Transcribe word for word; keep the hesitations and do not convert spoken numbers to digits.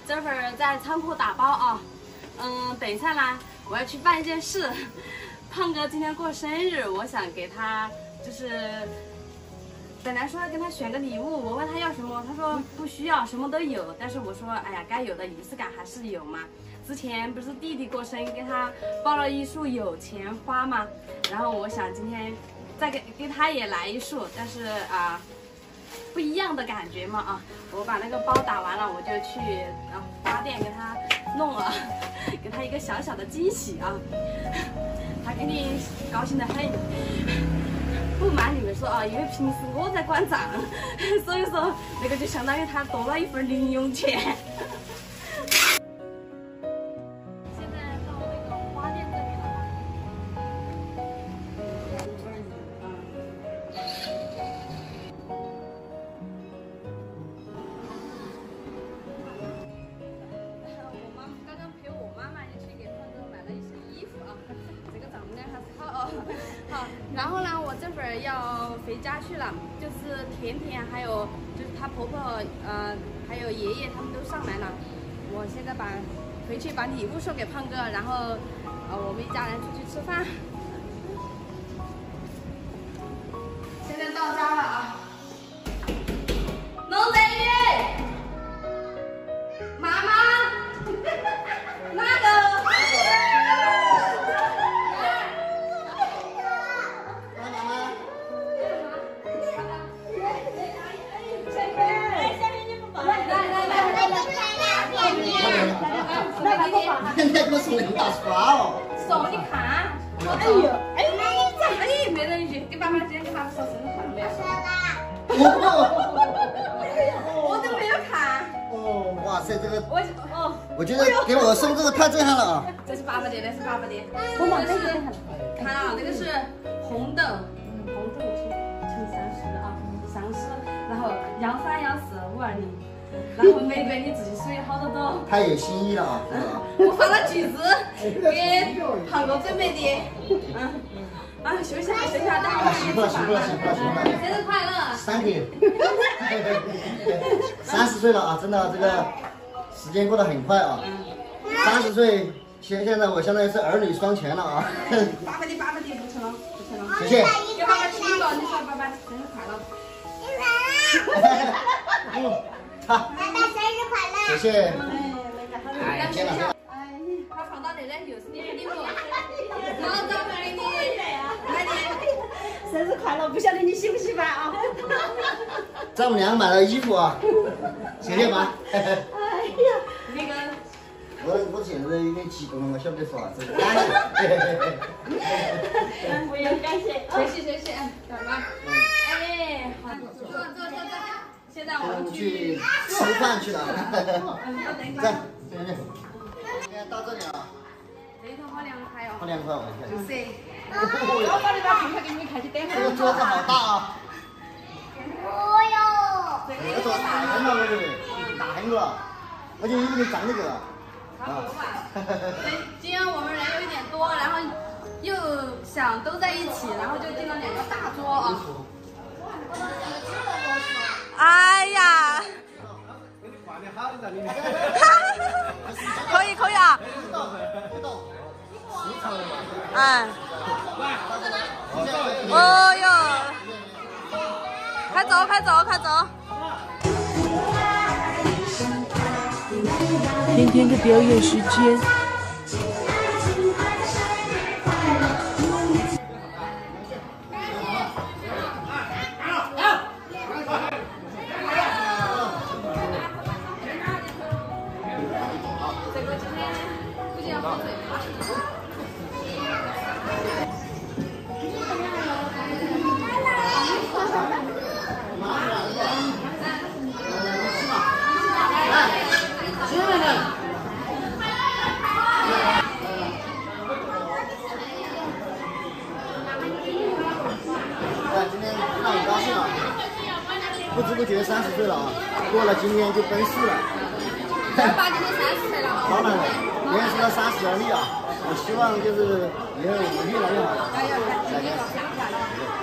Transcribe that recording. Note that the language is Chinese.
这会儿在仓库打包啊。嗯，等一下啦，我要去办一件事。胖哥今天过生日，我想给他就是本来说要跟他选个礼物，我问他要什么，他说不需要，什么都有。但是我说，哎呀，该有的仪式感还是有嘛。之前不是弟弟过生日，给他包了一束有钱花嘛，然后我想今天再给给他也来一束，但是啊。不一样的感觉嘛啊！我把那个包打完了，我就去啊花店给他弄了，给他一个小小的惊喜啊！他肯定高兴得很。不瞒你们说啊，因为平时我在管账，所以说那个就相当于他多了一份零用钱。现在到那个花店这里了。好，然后呢，我这会儿要回家去了，就是甜甜还有就是她婆婆，呃，还有爷爷他们都上来了。我现在把回去把礼物送给胖哥，然后呃，我们一家人出去吃饭。现在到家了啊！龙贼鱼，妈妈，那个。 那给我送了一大刷哦！ 送你看，哎呦，哎，哎，没人去，给爸爸今天给爸爸说生日快乐没有？我都没有看。 哦，哇塞，这个我哦， 我觉得给我送这个太震撼了啊！ 这是爸爸的，这是爸爸的。我忙这个看啊，那个是红豆，红豆乘乘三十啊，三十，然后幺三幺四五二零。然后玫瑰你自己数有好多朵， 太有新意了啊！ 我放了橘子给胖哥准备的，嗯，啊，休息下，休息下，等会儿辛苦了，辛苦了，辛苦了，辛苦了！ 生日快乐 ！Thank you。三十岁了啊，真的这个时间过得很快啊！三十岁，现现在我相当于是儿女双全了啊！ 爸爸的，爸爸的，不成了，不成了， 谢谢。 给爸爸亲一个，你说爸爸生日快乐。 嗯，好。 爸爸生日快乐！ 谢谢。 哎，接了。哎，他放到那边又是你的礼物，老早买的你，买的。 生日快乐！不晓得你喜不喜欢啊？ 丈母娘买了衣服啊，谢谢妈。 哎呀， 那个。 我我现在有点激动了，我晓不得说啥子。 不用感谢， 谢谢谢谢，干嘛？哎，好，坐坐坐坐。现在我们去吃饭去了。 嗯， 在，对对。现在到这里了。 这一套好凉快哦。 好凉快哦。 就是。 我把那把平台给你们看起，等会儿。 这个桌子好大啊。 哦哟。 这个桌子大很了，我觉得大很了，而且有点脏那个。 啊。今天我们人有一点多，然后又想都在一起，然后就订了两个大桌啊。哎呀！可以可以啊。哎。哦哟！快走快走快走！ 甜甜的表演时间。 不知不觉三十岁了啊，过了今天就奔四了。 正儿八经的三十岁了啊！ 当然了，年是到三十而立啊，我希望就是以后越来越好。 加油！加油！